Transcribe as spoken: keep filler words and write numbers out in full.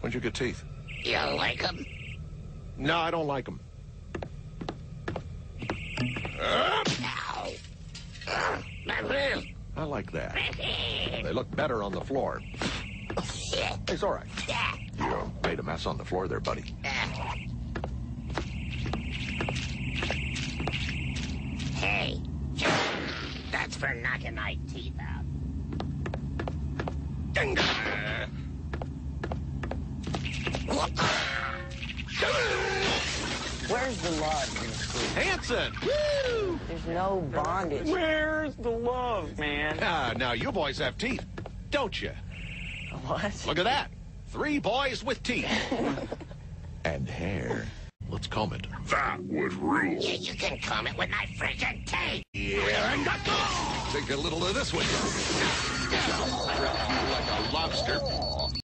When'd you get teeth? You like them? No, I don't like them. Ow. Uh, my ribs. I like that. They look better on the floor. Hey, Sora. You made a mess on the floor there, buddy. Hey, that's for knocking my teeth out. Where's the love in school? Hanson! Woo! There's no bondage. Where's the love, man? Ah, now you boys have teeth, don't you? What? Look at that. Three boys with teeth. And hair. Let's comb it. That would rule. Yeah, you can comb it with my freaking teeth. Yeah, and got Take a little of this with you. Like a lobster